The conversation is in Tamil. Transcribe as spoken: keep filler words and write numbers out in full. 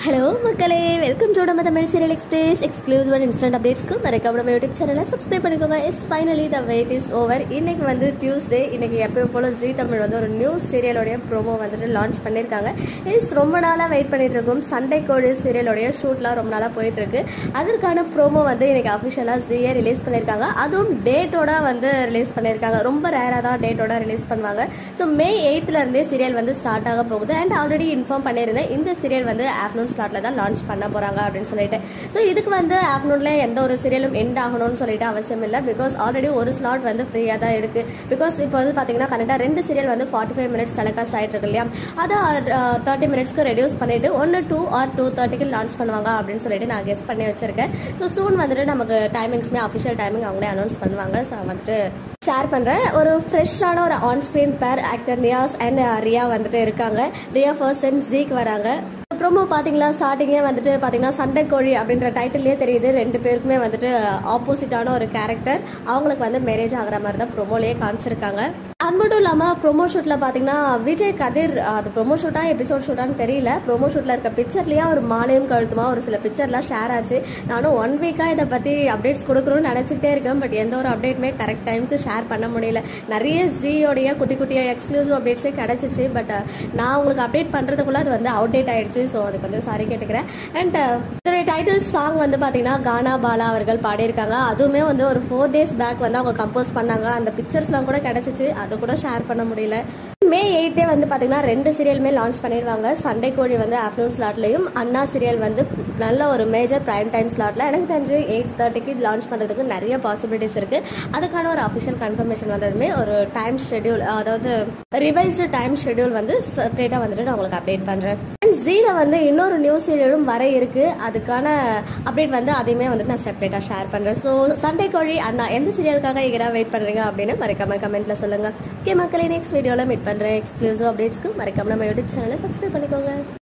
ஹலோ மக்களே, வெல்கம் டு நம்ம Tamil serial express exclusive and instant அப்டேட்ஸ்க்கு மறக்காம நம்ம யூடியூப் சேனலை சப்ஸ்கிரைப் பண்ணிக்கோங்க. Is finally the wait is over. இன்னைக்கு வந்து டியூஸ்டே. இன்னைக்கு எப்பயும் போல ஜீ தமிழ் வந்து ஒரு நியூ சீரியலோடைய ப்ரோமோ வந்துட்டு லான்ச் பண்ணியிருக்காங்க. இஸ் ரொம்ப நாளாக வெயிட் பண்ணிட்டு இருக்கும். சண்டை கோழி சீரியலோடைய ஷூட்லாம் ரொம்ப நாளாக போயிட்டு இருக்கு. அதற்கான ப்ரோமோ வந்து இன்னைக்கு அஃபிஷியலாக ஜீயை ரிலீஸ் பண்ணியிருக்காங்க. அதுவும் டேட்டோட வந்து ரிலீஸ் பண்ணியிருக்காங்க. ரொம்ப ரேராக தான் டேட்டோட ரிலீஸ் பண்ணுவாங்க. ஸோ மே எயித்துல இருந்தே சீரியல் வந்து ஸ்டார்ட் ஆக போகுது. அண்ட் ஆல்ரெடி இன்ஃபார்ம் பண்ணியிருந்தேன், இந்த சீரியல் வந்து ஆஃப்டர்நூன் ஸ்லாட்ல தான் லான்ச் பண்ண போறாங்க அப்படின்னு சொல்லிட்டு. ஸோ இதுக்கு வந்து ஆஃப்டர்நூன்ல எந்த ஒரு சீரியலும் எண்ட் ஆகணும்னு சொல்லிட்டு அவசியம் இல்லை. பிகாஸ் ஆல்ரெடி ஒரு ஸ்லாட் வந்து ஃப்ரீயாக தான் இருக்கு. பிகாஸ் இப்போ வந்து பார்த்தீங்கன்னா கரெக்டாக ரெண்டு சீரியல் வந்து ஃபார்ட்டி ஃபைவ் மினிட்ஸ் டெலிகாஸ்ட் ஆகிட்டு இருக்கு இல்லையா, அதை தேர்ட்டி மினிட்ஸ்க்கு ரெடியூஸ் பண்ணிட்டு ஒன்று டூ ஆர் டூ தேர்ட்டிக்கு லான்ச் பண்ணுவாங்க அப்படின்னு சொல்லிட்டு நான் கெஸ் பண்ணி வச்சிருக்கேன். ஸோ சூன் வந்துட்டு நமக்கு டைமிங்ஸ்மே அஃபிஷியல் டைமிங் அவங்களே அனௌன்ஸ் பண்ணுவாங்க. ஸோ வந்துட்டு ஷேர் பண்ணுறேன். ஒரு ஃப்ரெஷ்ஷான ஒரு on screen pair actor Niyas and Riya வந்துட்டு இருக்காங்க. ரியா ஃபர்ஸ்ட் டைம் ஜீக்கு வராங்க. ப்ரோமோ பார்த்தீங்களா, ஸ்டார்டிங்கே வந்துட்டு பார்த்தீங்கன்னா சண்டை கோழி அப்படின்ற டைட்டிலே தெரியுது. ரெண்டு பேருக்குமே வந்துட்டு ஆப்போசிட்டான ஒரு கேரக்டர். அவங்களுக்கு வந்து மேரேஜ் ஆகிற மாதிரி தான் ப்ரோமோலேயே காமிச்சிருக்காங்க. அது மட்டும் இல்லாமல் ப்ரோமோ ஷூட்டில் பார்த்தீங்கன்னா விஜய் கதிர், அது ப்ரோமோ ஷூட்டாக எபிசோட் ஷூட்டான்னு தெரியல, ப்ரோமோ ஷூட்டில் இருக்க பிக்சர்லேயே ஒரு மாலையும் கழுத்துமா ஒரு சில பிக்சர்லாம் ஷேர் ஆச்சு. நானும் ஒன் வீக்காக இதை பற்றி அப்டேட்ஸ் கொடுக்கணும்னு நினச்சிக்கிட்டே இருக்கேன். பட் எந்த ஒரு அப்டேட்டுமே கரெக்ட் டைமுக்கு ஷேர் பண்ண முடியல. நிறைய ஜீயோடைய குட்டி குட்டியாக எக்ஸ்க்ளூசிவ் அப்டேட்ஸே கிடச்சிச்சு. பட் நான் உங்களுக்கு அப்டேட் பண்ணுறதுக்குள்ளே அது வந்து அவுடேட் ஆகிடுச்சு. ஸோ அதுக்கு வந்து சாரி கேட்டுக்கிறேன். அண்ட் இதோடைய டைட்டில் சாங் வந்து பார்த்தீங்கன்னா கானா பாலா அவர்கள் பாடியிருக்காங்க. அதுவுமே வந்து ஒரு ஃபோர் டேஸ் பேக் வந்து அவங்க கம்போஸ் பண்ணாங்க. அந்த பிக்சர்ஸ்லாம் கூட கிடச்சிச்சு, அது கூட ஷேர் பண்ண முடியல. மே எயிட்டே வந்து பார்த்தீங்கன்னா ரெண்டு சீரியலுமே லான்ச் பண்ணிடுவாங்க. சண்டை கோழி வந்து ஆஃப்டர்நூன் ஸ்லாட்லையும், அண்ணா சீரியல் வந்து நல்ல ஒரு மேஜர் பிரைம் டைம் ஸ்லாட்டில் எனக்கு தெரிஞ்சு எயிட் தேர்ட்டிக்கு லான்ச் பண்ணுறதுக்கு நிறைய பாசிபிலிட்டிஸ் இருக்குது. அதுக்கான ஒரு அஃபிஷியல் கன்ஃபர்மேஷன் வந்ததுமே ஒரு டைம் ஷெட்யூல், அதாவது ரிவைஸ்டு டைம் ஷெட்யூல் வந்து செப்பரேட்டாக வந்துட்டு நான் உங்களுக்கு அப்டேட் பண்ணுறேன். அண்ட் ஜீல வந்து இன்னொரு நியூ சீரியலும் வர இருக்குது. அதுக்கான அப்டேட் வந்து அதையுமே வந்துட்டு நான் செப்பரேட்டாக ஷேர் பண்ணுறேன். ஸோ சண்டை கோழி அண்ணா எந்த சீரியலுக்காக எங்கேயா வெயிட் பண்ணுறீங்க அப்படின்னு மறக்காம கமெண்ட்டில் சொல்லுங்கள். ஓகே மக்களே, நெக்ஸ்ட் வீடியோவில் மீட் பண்ணுறேன். எக்ஸ்க்ளூசிவ் அப்டேட்ஸ்க்கு மறக்காம நம்ம யூடியூப் சேனலை சப்ஸ்கிரைப் பண்ணிக்கோங்க.